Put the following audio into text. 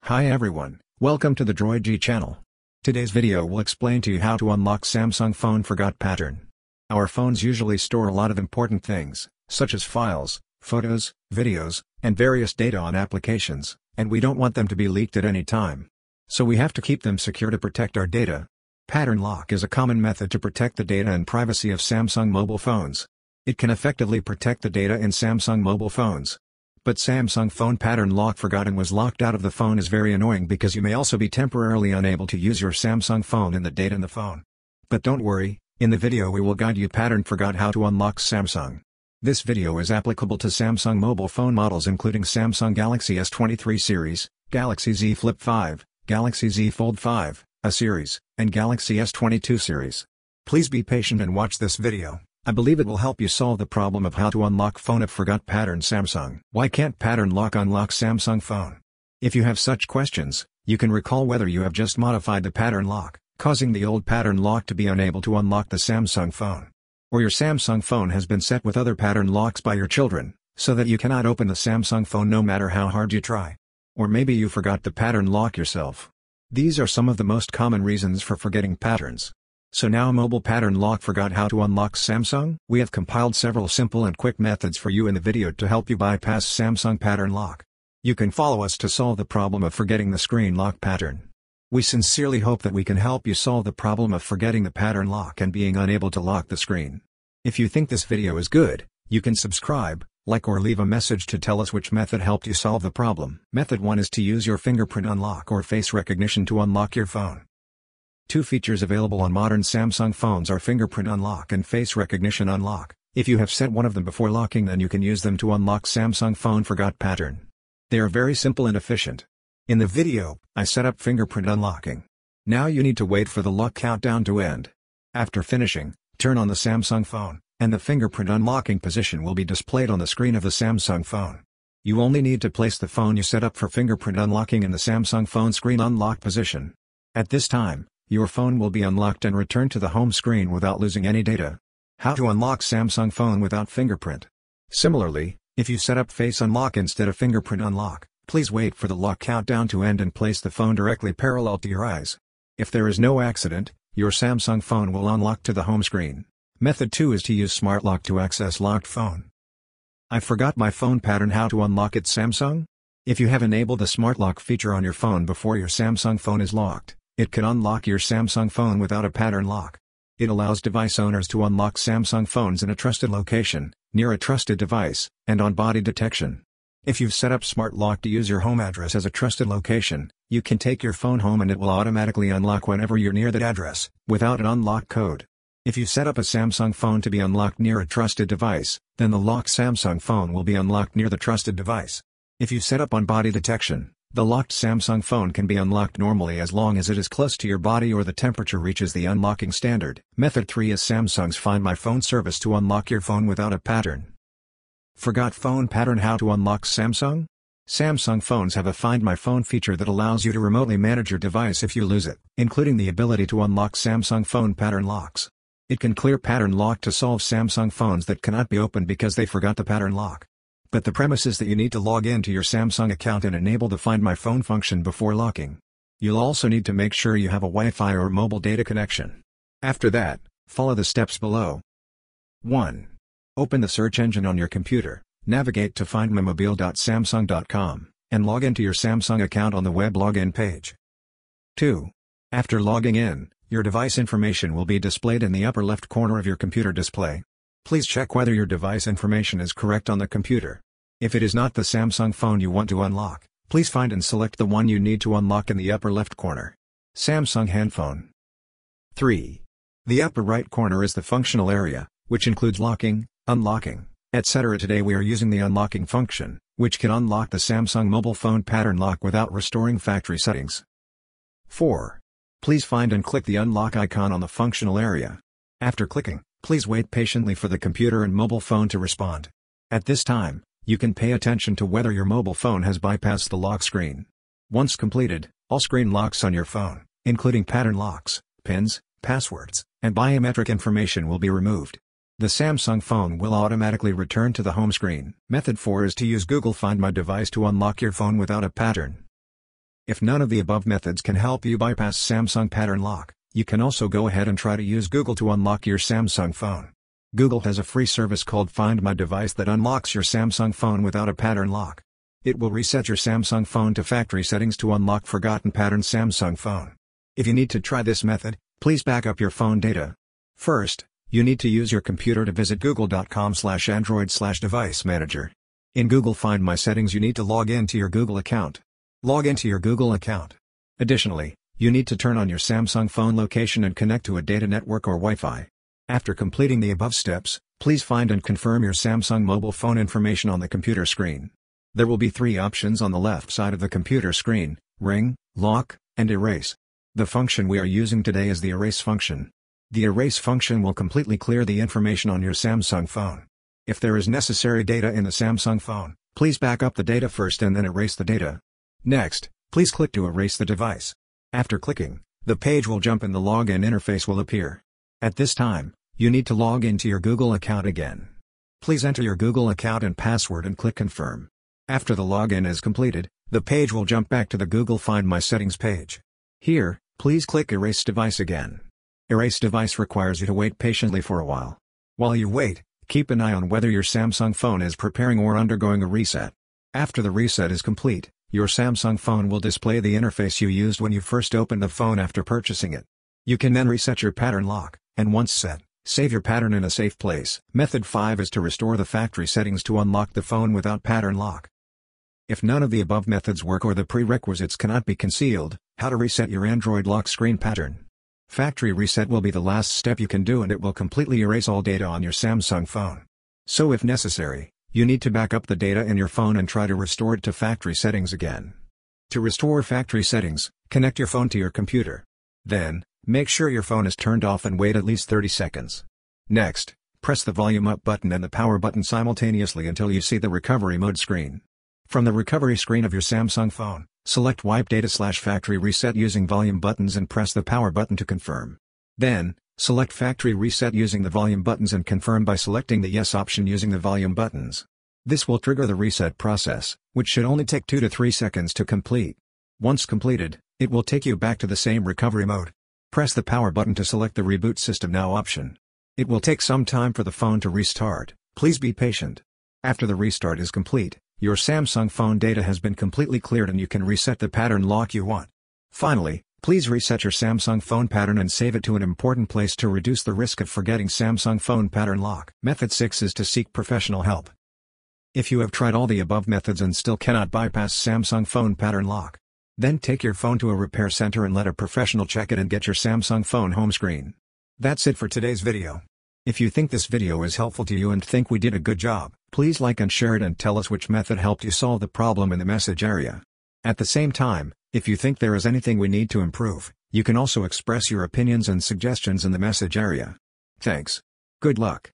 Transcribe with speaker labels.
Speaker 1: Hi everyone, welcome to the Droid G channel. Today's video will explain to you how to unlock Samsung phone forgot pattern. Our phones usually store a lot of important things, such as files, photos, videos, and various data on applications, and we don't want them to be leaked at any time. So we have to keep them secure to protect our data. Pattern lock is a common method to protect the data and privacy of Samsung mobile phones. It can effectively protect the data in Samsung mobile phones. But Samsung phone pattern lock forgotten was locked out of the phone is very annoying because you may also be temporarily unable to use your Samsung phone and the data in the phone. But don't worry, in the video we will guide you pattern forgot how to unlock Samsung. This video is applicable to Samsung mobile phone models including Samsung Galaxy S23 series, Galaxy Z Flip 5, Galaxy Z Fold 5, a series, and Galaxy S22 series. Please be patient and watch this video. I believe it will help you solve the problem of how to unlock phone if forgot pattern Samsung. Why can't pattern lock unlock Samsung phone? If you have such questions, you can recall whether you have just modified the pattern lock, causing the old pattern lock to be unable to unlock the Samsung phone. Or your Samsung phone has been set with other pattern locks by your children, so that you cannot open the Samsung phone no matter how hard you try. Or maybe you forgot the pattern lock yourself. These are some of the most common reasons for forgetting patterns. So now mobile pattern lock forgot how to unlock Samsung? We have compiled several simple and quick methods for you in the video to help you bypass Samsung pattern lock. You can follow us to solve the problem of forgetting the screen lock pattern. We sincerely hope that we can help you solve the problem of forgetting the pattern lock and being unable to lock the screen. If you think this video is good, you can subscribe, like or leave a message to tell us which method helped you solve the problem. Method 1 is to use your fingerprint unlock or face recognition to unlock your phone. Two features available on modern Samsung phones are fingerprint unlock and face recognition unlock. If you have set one of them before locking, then you can use them to unlock Samsung phone forgot pattern. They are very simple and efficient. In the video, I set up fingerprint unlocking. Now you need to wait for the lock countdown to end. After finishing, turn on the Samsung phone, and the fingerprint unlocking position will be displayed on the screen of the Samsung phone. You only need to place the phone you set up for fingerprint unlocking in the Samsung phone screen unlock position. At this time, your phone will be unlocked and return to the home screen without losing any data. How to unlock Samsung phone without fingerprint? Similarly, if you set up face unlock instead of fingerprint unlock, please wait for the lock countdown to end and place the phone directly parallel to your eyes. If there is no accident, your Samsung phone will unlock to the home screen. Method 2 is to use smart lock to access locked phone. I forgot my phone pattern. How to unlock it Samsung? If you have enabled the smart lock feature on your phone before your Samsung phone is locked, it can unlock your Samsung phone without a pattern lock. It allows device owners to unlock Samsung phones in a trusted location, near a trusted device, and on body detection. If you've set up smart lock to use your home address as a trusted location, you can take your phone home and it will automatically unlock whenever you're near that address, without an unlock code. If you set up a Samsung phone to be unlocked near a trusted device, then the locked Samsung phone will be unlocked near the trusted device. If you set up on body detection, the locked Samsung phone can be unlocked normally as long as it is close to your body or the temperature reaches the unlocking standard. Method 3 is Samsung's Find My Phone service to unlock your phone without a pattern. Forgot phone pattern. How to unlock Samsung? Samsung phones have a Find My Phone feature that allows you to remotely manage your device if you lose it, including the ability to unlock Samsung phone pattern locks. It can clear pattern lock to solve Samsung phones that cannot be opened because they forgot the pattern lock. But the premise is that you need to log in to your Samsung account and enable the Find My Phone function before locking. You'll also need to make sure you have a Wi-Fi or mobile data connection. After that, follow the steps below. 1. Open the search engine on your computer, navigate to findmymobile.samsung.com, and log into your Samsung account on the web login page. 2. After logging in, your device information will be displayed in the upper left corner of your computer display. Please check whether your device information is correct on the computer. If it is not the Samsung phone you want to unlock, please find and select the one you need to unlock in the upper left corner. Samsung handphone. 3. The upper right corner is the functional area, which includes locking, unlocking, etc. Today we are using the unlocking function, which can unlock the Samsung mobile phone pattern lock without restoring factory settings. 4. Please find and click the unlock icon on the functional area. After clicking, please wait patiently for the computer and mobile phone to respond. At this time, you can pay attention to whether your mobile phone has bypassed the lock screen. Once completed, all screen locks on your phone, including pattern locks, pins, passwords, and biometric information will be removed. The Samsung phone will automatically return to the home screen. Method 4 is to use Google Find My Device to unlock your phone without a pattern. If none of the above methods can help you bypass Samsung pattern lock, you can also go ahead and try to use Google to unlock your Samsung phone. Google has a free service called Find My Device that unlocks your Samsung phone without a pattern lock. It will reset your Samsung phone to factory settings to unlock forgotten pattern Samsung phone. If you need to try this method, please back up your phone data. First, you need to use your computer to visit google.com/android/device manager. In Google Find My Settings you need to log into your Google account. Log into your Google account. Additionally, you need to turn on your Samsung phone location and connect to a data network or Wi-Fi. After completing the above steps, please find and confirm your Samsung mobile phone information on the computer screen. There will be 3 options on the left side of the computer screen: ring, lock, and erase. The function we are using today is the erase function. The erase function will completely clear the information on your Samsung phone. If there is necessary data in the Samsung phone, please back up the data first and then erase the data. Next, please click to erase the device. After clicking, the page will jump and the login interface will appear. At this time, you need to log into your Google account again. Please enter your Google account and password and click confirm. After the login is completed, the page will jump back to the Google Find My Settings page. Here, please click Erase Device again. Erase Device requires you to wait patiently for a while. While you wait, keep an eye on whether your Samsung phone is preparing or undergoing a reset. After the reset is complete, your Samsung phone will display the interface you used when you first opened the phone after purchasing it. You can then reset your pattern lock, and once set, save your pattern in a safe place. Method 5 is to restore the factory settings to unlock the phone without pattern lock. If none of the above methods work or the prerequisites cannot be concealed, how to reset your Android lock screen pattern. Factory reset will be the last step you can do and it will completely erase all data on your Samsung phone. So if necessary, you need to back up the data in your phone and try to restore it to factory settings again. To restore factory settings, connect your phone to your computer. Then, make sure your phone is turned off and wait at least 30 seconds. Next, press the volume up button and the power button simultaneously until you see the recovery mode screen. From the recovery screen of your Samsung phone, select Wipe Data/Factory Reset using volume buttons and press the power button to confirm. Then, select Factory Reset using the volume buttons and confirm by selecting the Yes option using the volume buttons. This will trigger the reset process, which should only take 2 to 3 seconds to complete. Once completed, it will take you back to the same recovery mode. Press the power button to select the Reboot System Now option. It will take some time for the phone to restart, please be patient. After the restart is complete, your Samsung phone data has been completely cleared and you can reset the pattern lock you want. Finally, please reset your Samsung phone pattern and save it to an important place to reduce the risk of forgetting Samsung phone pattern lock. Method 6 is to seek professional help. If you have tried all the above methods and still cannot bypass Samsung phone pattern lock, then take your phone to a repair center and let a professional check it and get your Samsung phone home screen. That's it for today's video. If you think this video is helpful to you and think we did a good job, please like and share it and tell us which method helped you solve the problem in the message area. At the same time, if you think there is anything we need to improve, you can also express your opinions and suggestions in the message area. Thanks. Good luck.